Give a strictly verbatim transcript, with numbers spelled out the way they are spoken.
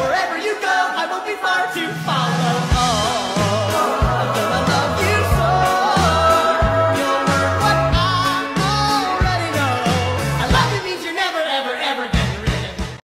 wherever you go, I won't be far to